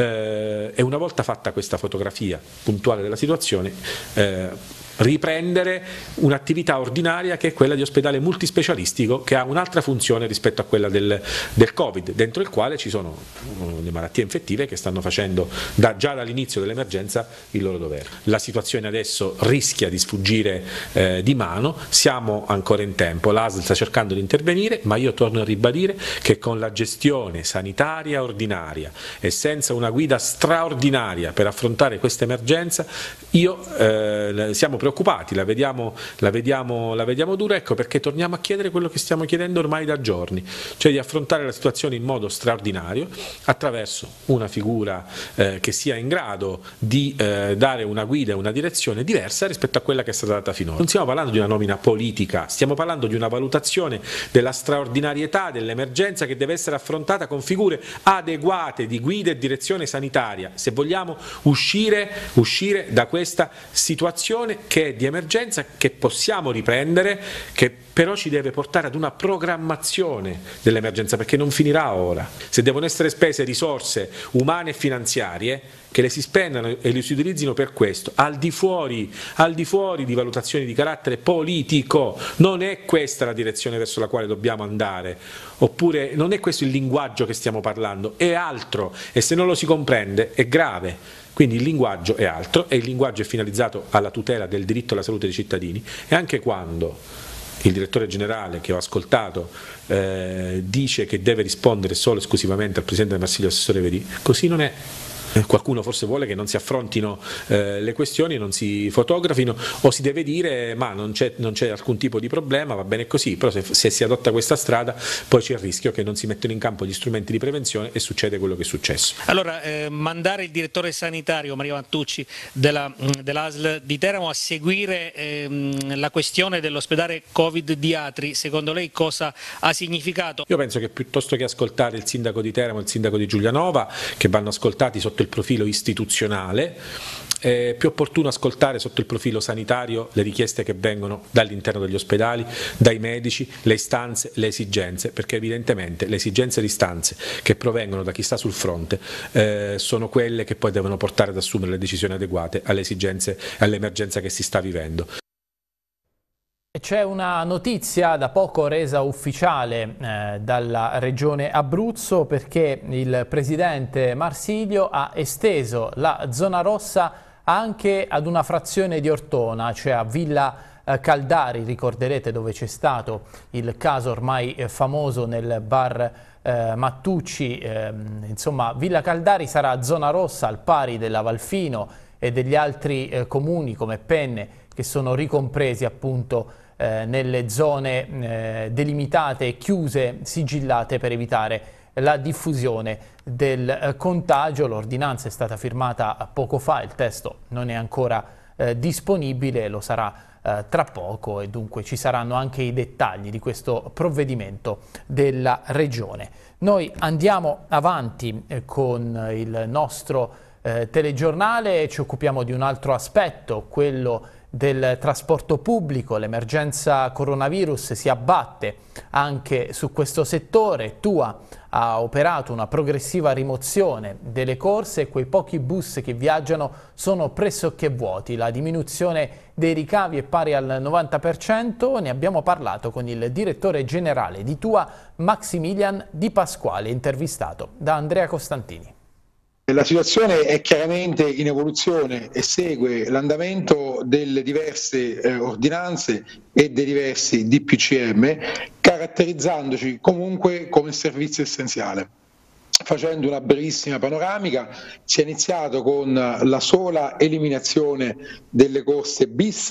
eh, e una volta fatta questa fotografia puntuale della situazione, eh, riprendere un'attività ordinaria che è quella di ospedale multispecialistico, che ha un'altra funzione rispetto a quella del, del Covid, dentro il quale ci sono uh, le malattie infettive che stanno facendo da, già dall'inizio dell'emergenza il loro dovere. La situazione adesso rischia di sfuggire eh, di mano, siamo ancora in tempo, l'A S L sta cercando di intervenire, ma io torno a ribadire che con la gestione sanitaria ordinaria e senza una guida straordinaria per affrontare questa emergenza, io eh, siamo preoccupati, la vediamo, la, vediamo, la vediamo dura, ecco perché torniamo a chiedere quello che stiamo chiedendo ormai da giorni, cioè di affrontare la situazione in modo straordinario attraverso una figura eh, che sia in grado di eh, dare una guida e una direzione diversa rispetto a quella che è stata data finora. Non stiamo parlando di una nomina politica, stiamo parlando di una valutazione della straordinarietà dell'emergenza che deve essere affrontata con figure adeguate di guida e direzione sanitaria, se vogliamo uscire, uscire da questa situazione che è di emergenza, che possiamo riprendere, che però ci deve portare ad una programmazione dell'emergenza, perché non finirà ora. Se devono essere spese risorse umane e finanziarie, che le si spendano e le si utilizzino per questo, al di fuori, al di fuori di valutazioni di carattere politico. Non è questa la direzione verso la quale dobbiamo andare, oppure non è questo il linguaggio che stiamo parlando, è altro, e se non lo si comprende è grave. Quindi il linguaggio è altro, e il linguaggio è finalizzato alla tutela del diritto alla salute dei cittadini, e anche quando il direttore generale che ho ascoltato eh, dice che deve rispondere solo e esclusivamente al presidente del Marsiglio, assessore Verì, così non è. Qualcuno forse vuole che non si affrontino eh, le questioni, non si fotografino, o si deve dire ma non c'è, non c'è alcun tipo di problema, va bene così, però se, se si adotta questa strada poi c'è il rischio che non si mettano in campo gli strumenti di prevenzione e succede quello che è successo. Allora, eh, mandare il direttore sanitario Maria Mattucci della, dell'A S L di Teramo a seguire ehm, la questione dell'ospedale Covid di Atri, secondo lei cosa ha significato? Io penso che piuttosto che ascoltare il sindaco di Teramo e il sindaco di Giulianova, che vanno ascoltati sotto il profilo istituzionale, è più opportuno ascoltare sotto il profilo sanitario le richieste che vengono dall'interno degli ospedali, dai medici, le istanze, le esigenze, perché evidentemente le esigenze e le istanze che provengono da chi sta sul fronte eh, sono quelle che poi devono portare ad assumere le decisioni adeguate alle esigenze e all'emergenza che si sta vivendo. C'è una notizia da poco resa ufficiale eh, dalla Regione Abruzzo, perché il presidente Marsilio ha esteso la zona rossa anche ad una frazione di Ortona, cioè a Villa eh, Caldari, ricorderete, dove c'è stato il caso ormai eh, famoso nel bar eh, Mattucci. Eh, insomma, Villa Caldari sarà zona rossa al pari della Valfino e degli altri eh, comuni come Penne, che sono ricompresi appunto eh, nelle zone eh, delimitate e chiuse, sigillate per evitare la diffusione del eh, contagio. L'ordinanza è stata firmata poco fa, il testo non è ancora eh, disponibile, lo sarà eh, tra poco, e dunque ci saranno anche i dettagli di questo provvedimento della Regione. Noi andiamo avanti eh, con il nostro eh, telegiornale e ci occupiamo di un altro aspetto, quello del trasporto pubblico. L'emergenza coronavirus si abbatte anche su questo settore. Tua ha operato una progressiva rimozione delle corse e quei pochi bus che viaggiano sono pressoché vuoti. La diminuzione dei ricavi è pari al novanta per cento. Ne abbiamo parlato con il direttore generale di Tua, Maximilian Di Pasquale, intervistato da Andrea Costantini. La situazione è chiaramente in evoluzione e segue l'andamento delle diverse eh, ordinanze e dei diversi D P C M, caratterizzandoci comunque come servizio essenziale. Facendo una brevissima panoramica, si è iniziato con la sola eliminazione delle corse bis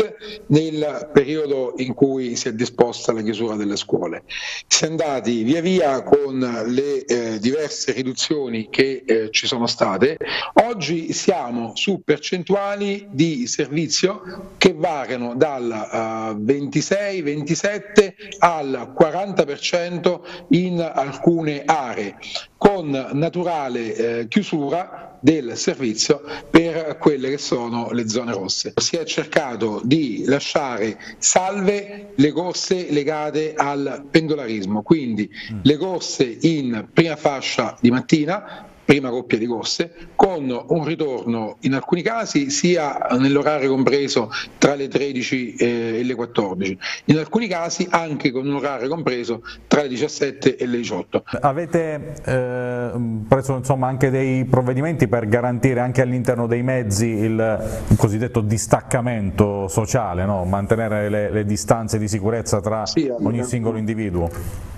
nel periodo in cui si è disposta la chiusura delle scuole. Si è andati via via con le eh, diverse riduzioni che eh, ci sono state. Oggi siamo su percentuali di servizio che variano dal uh, ventisei ventisette al quaranta per cento in alcune aree, con naturale eh, chiusura del servizio per quelle che sono le zone rosse. Si è cercato di lasciare salve le corse legate al pendolarismo, quindi le corse in prima fascia di mattina, prima coppia di corse, con un ritorno in alcuni casi sia nell'orario compreso tra le tredici e le quattordici, in alcuni casi anche con un orario compreso tra le diciassette e le diciotto. Avete eh, preso insomma anche dei provvedimenti per garantire anche all'interno dei mezzi il, il cosiddetto distaccamento sociale, no? Mantenere le, le distanze di sicurezza tra sì, ogni singolo individuo?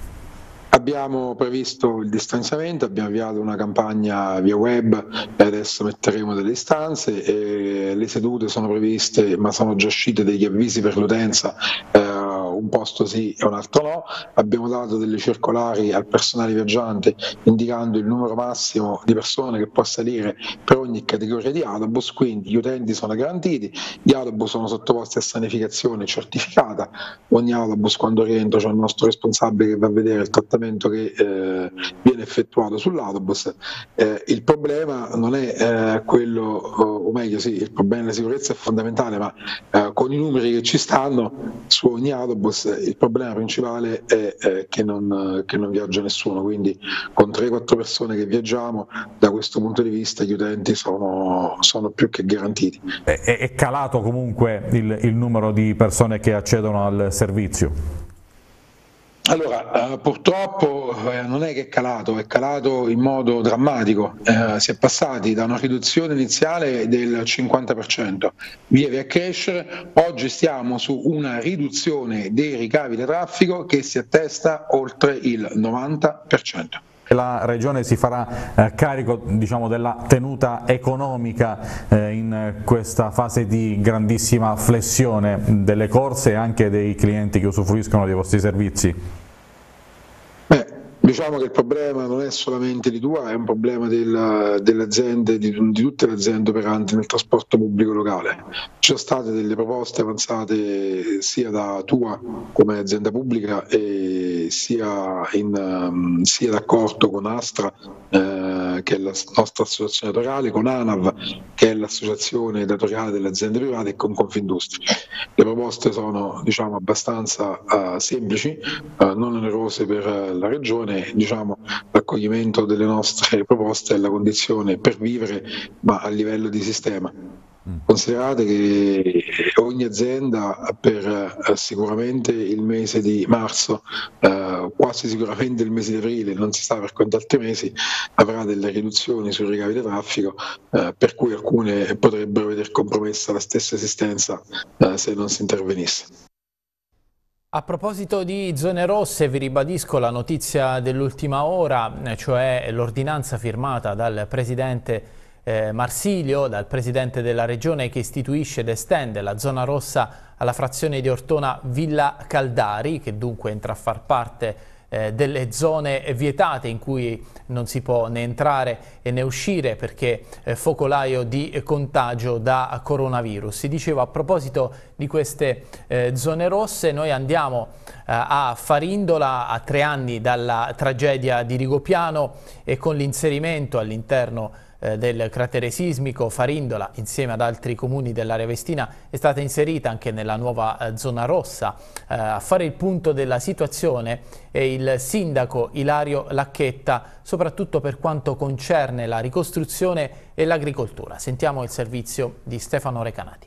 Abbiamo previsto il distanziamento, abbiamo avviato una campagna via web e adesso metteremo delle istanze. E le sedute sono previste, ma sono già uscite degli avvisi per l'utenza, eh, un posto sì e un altro no. Abbiamo dato delle circolari al personale viaggiante indicando il numero massimo di persone che può salire per ogni categoria di autobus, quindi gli utenti sono garantiti, gli autobus sono sottoposti a sanificazione certificata, ogni autobus quando rientra c'è il nostro responsabile che va a vedere il trattamento che eh, viene effettuato sull'autobus. Eh, il problema non è eh, quello, o meglio sì, il problema della sicurezza è fondamentale, ma eh, con i numeri che ci stanno su ogni autobus il problema principale è eh, che, non, che non viaggia nessuno, quindi con tre quattro persone che viaggiamo, da questo punto di vista gli utenti sono, sono più che garantiti. È, è calato comunque il, il numero di persone che accedono al servizio? Allora, eh, purtroppo eh, non è che è calato, è calato in modo drammatico. Eh, si è passati da una riduzione iniziale del cinquanta per cento, via via a crescere. Oggi stiamo su una riduzione dei ricavi da traffico che si attesta oltre il novanta per cento. La Regione si farà eh, carico, diciamo, della tenuta economica eh, in questa fase di grandissima flessione delle corse e anche dei clienti che usufruiscono dei vostri servizi? Beh, diciamo che il problema non è solamente di Tua, è un problema della, delle aziende, di, di tutte le aziende operanti nel trasporto pubblico locale. Ci sono state delle proposte avanzate sia da Tua come azienda pubblica e sia, in, sia d'accordo con Astra, eh, che è la nostra associazione datoriale, con ANAV, che è l'associazione datoriale delle aziende private, e con Confindustria. Le proposte sono, diciamo, abbastanza uh, semplici, uh, non onerose per uh, la Regione. Diciamo, l'accoglimento delle nostre proposte è la condizione per vivere, ma a livello di sistema. Considerate che ogni azienda per eh, sicuramente il mese di marzo, eh, quasi sicuramente il mese di aprile, non si sa per quanti altri mesi, avrà delle riduzioni sui ricavi di traffico, eh, per cui alcune potrebbero vedere compromessa la stessa esistenza eh, se non si intervenisse. A proposito di zone rosse, vi ribadisco la notizia dell'ultima ora, cioè l'ordinanza firmata dal Presidente Eh, Marsilio, dal Presidente della Regione, che istituisce ed estende la zona rossa alla frazione di Ortona Villa Caldari, che dunque entra a far parte eh, delle zone vietate in cui non si può né entrare e né uscire perché eh, focolaio di contagio da coronavirus. Dicevo, a proposito di queste eh, zone rosse, noi andiamo eh, a Farindola a tre anni dalla tragedia di Rigopiano e con l'inserimento all'interno del cratere sismico. Farindola, insieme ad altri comuni dell'area vestina, è stata inserita anche nella nuova eh, zona rossa. Eh, a fare il punto della situazione è il sindaco Ilario Lacchetta, soprattutto per quanto concerne la ricostruzione e l'agricoltura. Sentiamo il servizio di Stefano Recanati.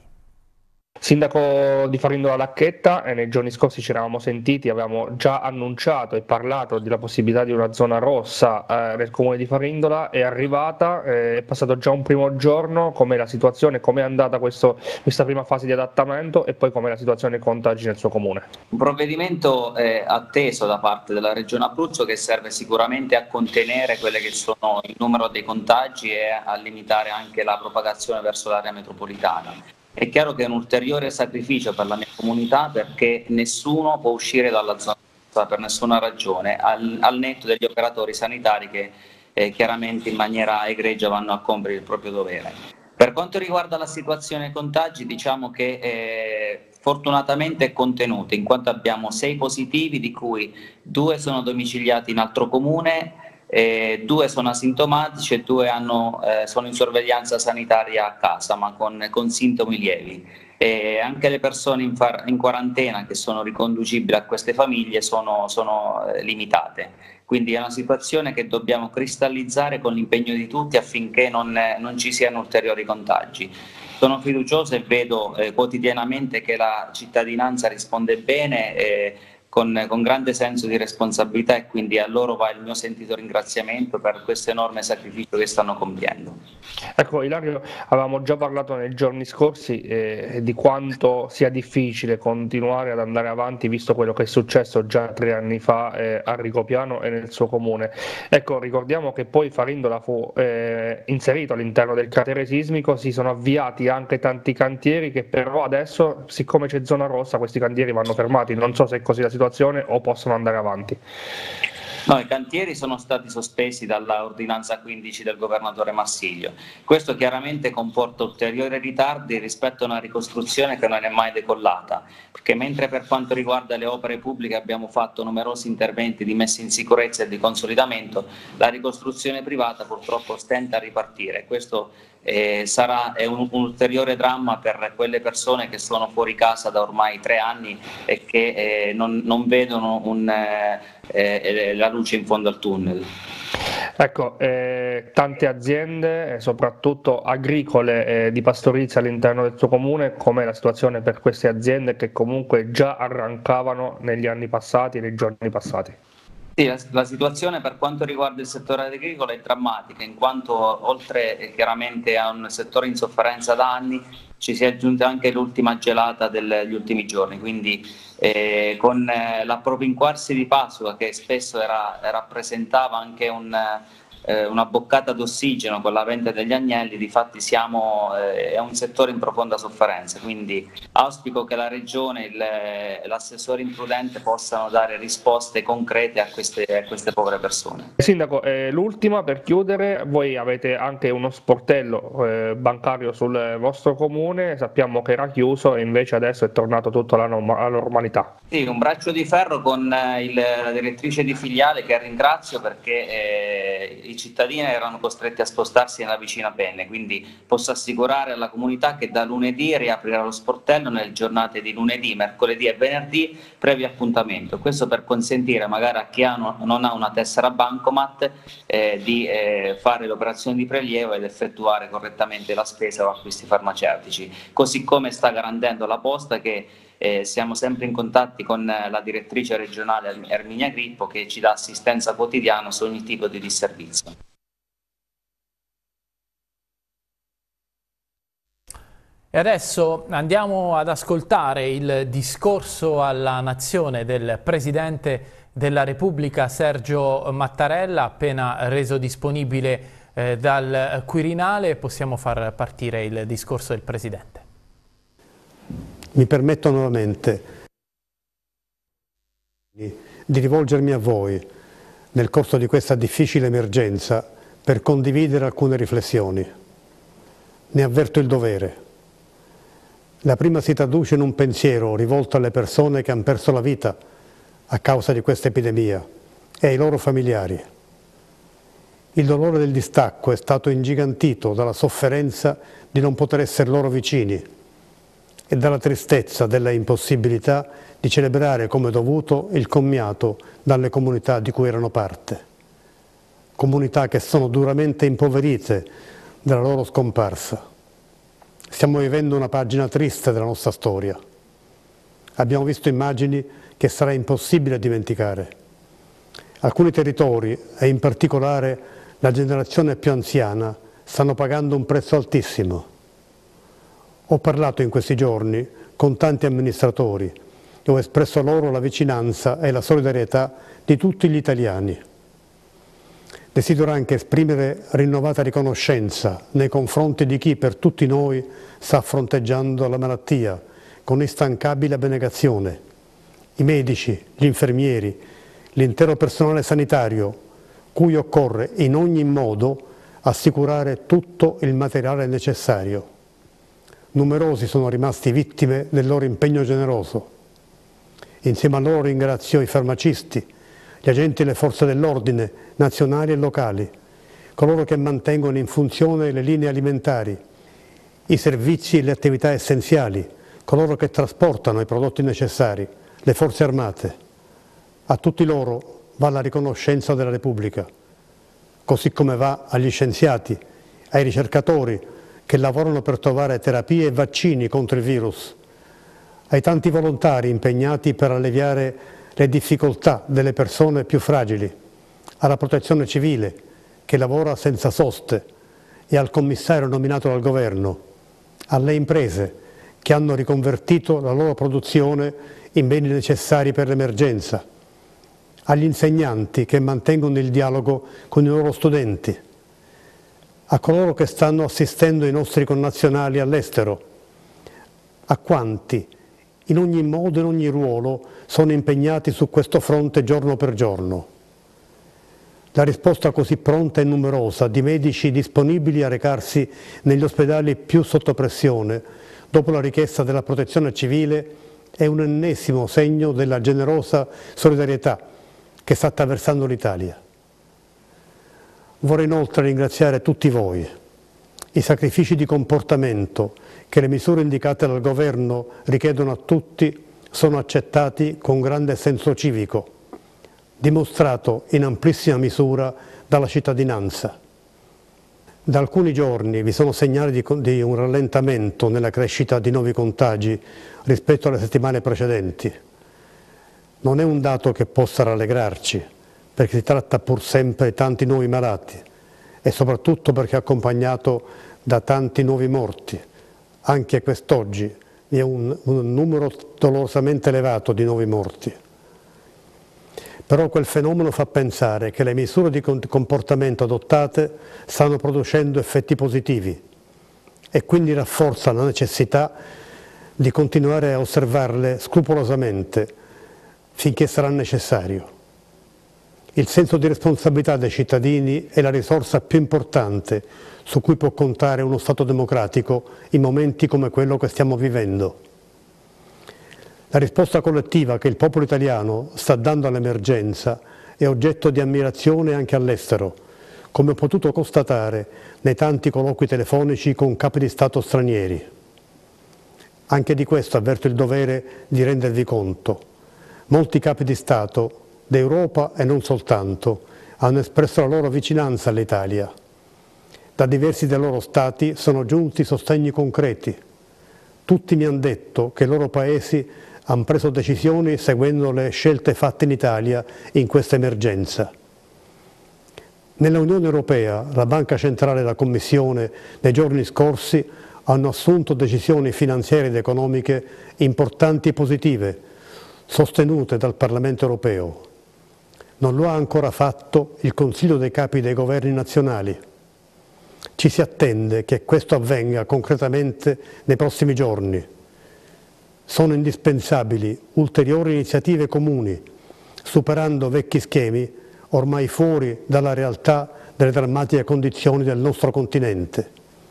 Sindaco di Farindola Lacchetta, e nei giorni scorsi ci eravamo sentiti, avevamo già annunciato e parlato della possibilità di una zona rossa eh, nel comune di Farindola. È arrivata, eh, è passato già un primo giorno. Com'è la situazione, com'è andata questo, questa prima fase di adattamento e poi com'è la situazione dei contagi nel suo comune? Un provvedimento eh, atteso da parte della Regione Abruzzo, che serve sicuramente a contenere quelle che sono il numero dei contagi e a limitare anche la propagazione verso l'area metropolitana. È chiaro che è un ulteriore sacrificio per la mia comunità, perché nessuno può uscire dalla zona per nessuna ragione, al, al netto degli operatori sanitari che eh, chiaramente in maniera egregia vanno a compiere il proprio dovere. Per quanto riguarda la situazione dei contagi, diciamo che eh, fortunatamente è contenuta, in quanto abbiamo sei positivi, di cui due sono domiciliati in altro comune, Eh, due sono asintomatici e due hanno, eh, sono in sorveglianza sanitaria a casa, ma con, con sintomi lievi. E anche le persone in, far, in quarantena che sono riconducibili a queste famiglie sono, sono eh, limitate. Quindi è una situazione che dobbiamo cristallizzare con l'impegno di tutti affinché non, eh, non ci siano ulteriori contagi. Sono fiducioso e vedo eh, quotidianamente che la cittadinanza risponde bene eh, Con, con grande senso di responsabilità, e quindi a loro va il mio sentito ringraziamento per questo enorme sacrificio che stanno compiendo. Ecco Ilario, avevamo già parlato nei giorni scorsi eh, di quanto sia difficile continuare ad andare avanti visto quello che è successo già tre anni fa eh, a Rigopiano e nel suo comune. Ecco, ricordiamo che poi Farindola fu eh, inserito all'interno del cratere sismico, si sono avviati anche tanti cantieri che però adesso, siccome c'è zona rossa, questi cantieri vanno fermati. Non so se è così la situazione o possono andare avanti. No, i cantieri sono stati sospesi dalla ordinanza quindici del governatore Marsilio. Questo chiaramente comporta ulteriori ritardi rispetto a una ricostruzione che non è mai decollata, perché mentre per quanto riguarda le opere pubbliche abbiamo fatto numerosi interventi di messa in sicurezza e di consolidamento, la ricostruzione privata purtroppo stenta a ripartire. Questo eh, sarà è un, un ulteriore dramma per quelle persone che sono fuori casa da ormai tre anni e che eh, non, non vedono un, eh, eh, la luce in fondo al tunnel. Ecco, eh, tante aziende, eh, soprattutto agricole eh, di pastorizia all'interno del suo comune, com'è la situazione per queste aziende che comunque già arrancavano negli anni passati e nei giorni passati? Sì, la, la situazione per quanto riguarda il settore agricolo è drammatica, in quanto oltre eh, chiaramente a un settore in sofferenza da anni, ci si è aggiunta anche l'ultima gelata degli ultimi giorni, quindi eh, con eh, l'appropinquarsi di Pasqua, che spesso era, rappresentava anche un, eh, una boccata d'ossigeno con la vendita degli agnelli, difatti siamo, eh, è un settore in profonda sofferenza, quindi auspico che la Regione e l'assessore imprudente possano dare risposte concrete a queste, a queste povere persone. Sindaco, eh, l'ultima per chiudere, voi avete anche uno sportello eh, bancario sul vostro comune, sappiamo che era chiuso e invece adesso è tornato tutto alla, norm- alla normalità. Sì, un braccio di ferro con eh, il, la direttrice di filiale, che ringrazio perché eh, i cittadini erano costretti a spostarsi nella vicina Penne, quindi posso assicurare alla comunità che da lunedì riaprirà lo sportello nelle giornate di lunedì, mercoledì e venerdì previo appuntamento. Questo per consentire magari a chi ha, non ha una tessera bancomat eh, di eh, fare l'operazione di prelievo ed effettuare correttamente la spesa o acquisti farmaceutici, così come sta garantendo la Posta, che Eh, siamo sempre in contatti con eh, la direttrice regionale Erminia Grippo, che ci dà assistenza quotidiana su ogni tipo di disservizio. E adesso andiamo ad ascoltare il discorso alla nazione del Presidente della Repubblica Sergio Mattarella, appena reso disponibile eh, dal Quirinale. Possiamo far partire il discorso del Presidente. Mi permetto nuovamente di rivolgermi a voi nel corso di questa difficile emergenza per condividere alcune riflessioni. Ne avverto il dovere. La prima si traduce in un pensiero rivolto alle persone che hanno perso la vita a causa di questa epidemia e ai loro familiari. Il dolore del distacco è stato ingigantito dalla sofferenza di non poter essere loro vicini e dalla tristezza della impossibilità di celebrare come dovuto il commiato dalle comunità di cui erano parte. Comunità che sono duramente impoverite dalla loro scomparsa. Stiamo vivendo una pagina triste della nostra storia. Abbiamo visto immagini che sarà impossibile dimenticare. Alcuni territori, e in particolare la generazione più anziana, stanno pagando un prezzo altissimo. Ho parlato in questi giorni con tanti amministratori e ho espresso loro la vicinanza e la solidarietà di tutti gli italiani. Desidero anche esprimere rinnovata riconoscenza nei confronti di chi per tutti noi sta fronteggiando la malattia con instancabile abnegazione. I medici, gli infermieri, l'intero personale sanitario, cui occorre in ogni modo assicurare tutto il materiale necessario. Numerosi sono rimasti vittime del loro impegno generoso. Insieme a loro ringrazio i farmacisti, gli agenti delle forze dell'ordine nazionali e locali, coloro che mantengono in funzione le linee alimentari, i servizi e le attività essenziali, coloro che trasportano i prodotti necessari, le forze armate. A tutti loro va la riconoscenza della Repubblica, così come va agli scienziati, ai ricercatori, che lavorano per trovare terapie e vaccini contro il virus, ai tanti volontari impegnati per alleviare le difficoltà delle persone più fragili, alla protezione civile che lavora senza soste e al commissario nominato dal governo, alle imprese che hanno riconvertito la loro produzione in beni necessari per l'emergenza, agli insegnanti che mantengono il dialogo con i loro studenti, a coloro che stanno assistendo i nostri connazionali all'estero, a quanti, in ogni modo e in ogni ruolo, sono impegnati su questo fronte giorno per giorno. La risposta così pronta e numerosa di medici disponibili a recarsi negli ospedali più sotto pressione, dopo la richiesta della protezione civile, è un ennesimo segno della generosa solidarietà che sta attraversando l'Italia. Vorrei inoltre ringraziare tutti voi. I sacrifici di comportamento che le misure indicate dal Governo richiedono a tutti sono accettati con grande senso civico, dimostrato in amplissima misura dalla cittadinanza. Da alcuni giorni vi sono segnali di, di un rallentamento nella crescita di nuovi contagi rispetto alle settimane precedenti. Non è un dato che possa rallegrarci, perché si tratta pur sempre di tanti nuovi malati e soprattutto perché è accompagnato da tanti nuovi morti. Anche quest'oggi vi è un, un numero dolorosamente elevato di nuovi morti. Però quel fenomeno fa pensare che le misure di comportamento adottate stanno producendo effetti positivi e quindi rafforza la necessità di continuare a osservarle scrupolosamente finché sarà necessario. Il senso di responsabilità dei cittadini è la risorsa più importante su cui può contare uno Stato democratico in momenti come quello che stiamo vivendo. La risposta collettiva che il popolo italiano sta dando all'emergenza è oggetto di ammirazione anche all'estero, come ho potuto constatare nei tanti colloqui telefonici con capi di Stato stranieri. Anche di questo avverto il dovere di rendervi conto. Molti capi di Stato d'Europa e non soltanto hanno espresso la loro vicinanza all'Italia. Da diversi dei loro Stati sono giunti sostegni concreti. Tutti mi hanno detto che i loro paesi hanno preso decisioni seguendo le scelte fatte in Italia in questa emergenza. Nella Unione Europea, la Banca Centrale e la Commissione nei giorni scorsi hanno assunto decisioni finanziarie ed economiche importanti e positive, sostenute dal Parlamento Europeo. Non lo ha ancora fatto il Consiglio dei Capi dei Governi nazionali. Ci si attende che questo avvenga concretamente nei prossimi giorni. Sono indispensabili ulteriori iniziative comuni, superando vecchi schemi ormai fuori dalla realtà delle drammatiche condizioni del nostro continente.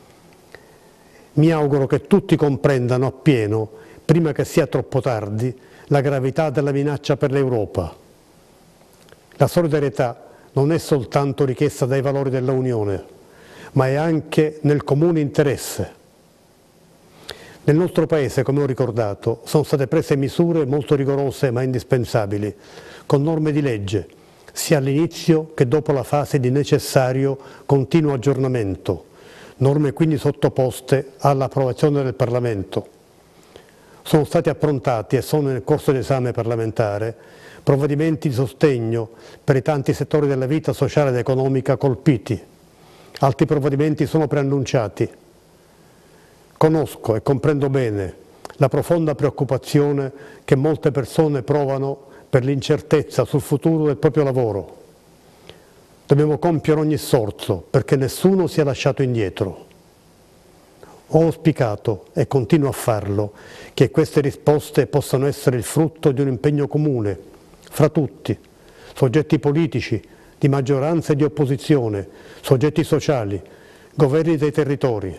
Mi auguro che tutti comprendano appieno, prima che sia troppo tardi, la gravità della minaccia per l'Europa. La solidarietà non è soltanto richiesta dai valori dell'Unione, ma è anche nel comune interesse. Nel nostro Paese, come ho ricordato, sono state prese misure molto rigorose ma indispensabili, con norme di legge, sia all'inizio che dopo la fase di necessario continuo aggiornamento, norme quindi sottoposte all'approvazione del Parlamento. Sono stati approntati e sono nel corso di esame parlamentare provvedimenti di sostegno per i tanti settori della vita sociale ed economica colpiti. Altri provvedimenti sono preannunciati. Conosco e comprendo bene la profonda preoccupazione che molte persone provano per l'incertezza sul futuro del proprio lavoro. Dobbiamo compiere ogni sforzo perché nessuno sia lasciato indietro. Ho auspicato, e continuo a farlo, che queste risposte possano essere il frutto di un impegno comune, fra tutti, soggetti politici, di maggioranza e di opposizione, soggetti sociali, governi dei territori.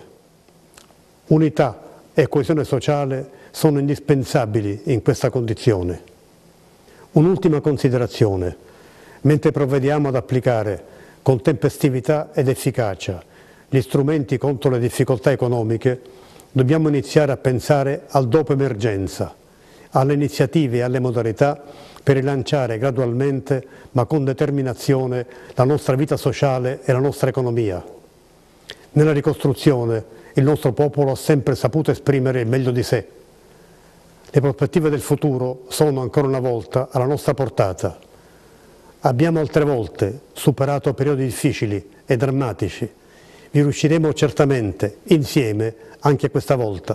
Unità e coesione sociale sono indispensabili in questa condizione. Un'ultima considerazione. Mentre provvediamo ad applicare con tempestività ed efficacia gli strumenti contro le difficoltà economiche, dobbiamo iniziare a pensare al dopo emergenza, alle iniziative e alle modalità per rilanciare gradualmente ma con determinazione la nostra vita sociale e la nostra economia. Nella ricostruzione il nostro popolo ha sempre saputo esprimere il meglio di sé. Le prospettive del futuro sono ancora una volta alla nostra portata. Abbiamo altre volte superato periodi difficili e drammatici. Vi riusciremo certamente, insieme, anche questa volta.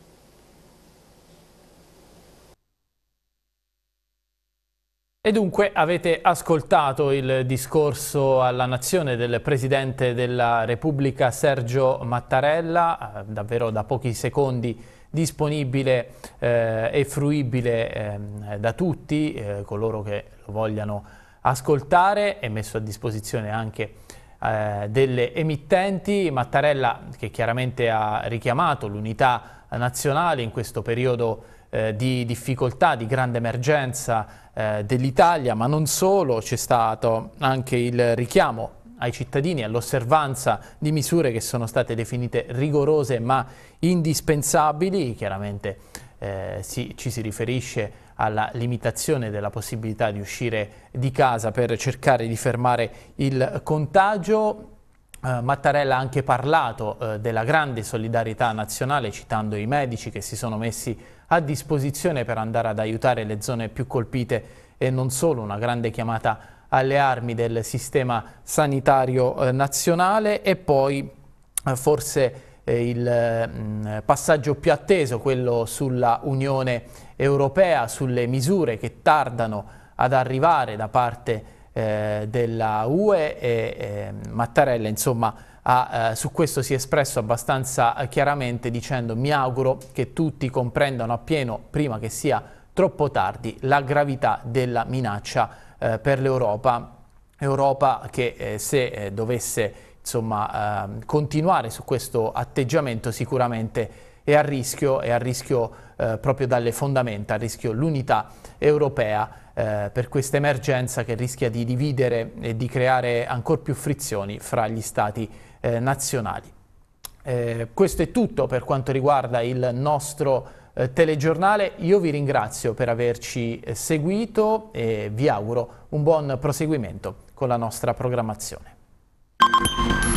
E dunque avete ascoltato il discorso alla nazione del Presidente della Repubblica Sergio Mattarella, eh, davvero da pochi secondi disponibile eh, e fruibile eh, da tutti, eh, coloro che lo vogliano ascoltare, e messo a disposizione anche eh, delle emittenti. Mattarella, che chiaramente ha richiamato l'unità nazionale in questo periodo eh, di difficoltà, di grande emergenza eh, dell'Italia, ma non solo, c'è stato anche il richiamo ai cittadini all'osservanza di misure che sono state definite rigorose ma indispensabili. Chiaramente eh, si, ci si riferisce alla limitazione della possibilità di uscire di casa per cercare di fermare il contagio. Eh, Mattarella ha anche parlato eh, della grande solidarietà nazionale, citando i medici che si sono messi a disposizione per andare ad aiutare le zone più colpite e non solo, una grande chiamata alle armi del sistema sanitario eh, nazionale, e poi eh, forse eh, il mh, passaggio più atteso, quello sulla Unione Europea, sulle misure che tardano ad arrivare da parte eh, della U E, e eh, Mattarella insomma ha, eh, su questo si è espresso abbastanza chiaramente, dicendo: mi auguro che tutti comprendano appieno, prima che sia troppo tardi, la gravità della minaccia eh, per l'Europa, Europa che eh, se eh, dovesse insomma eh, continuare su questo atteggiamento sicuramente è a rischio, è a rischio eh, proprio dalle fondamenta, a rischio l'unità europea eh, per questa emergenza che rischia di dividere e di creare ancor più frizioni fra gli stati eh, nazionali. Eh, questo è tutto per quanto riguarda il nostro eh, telegiornale. Io vi ringrazio per averci eh, seguito e vi auguro un buon proseguimento con la nostra programmazione.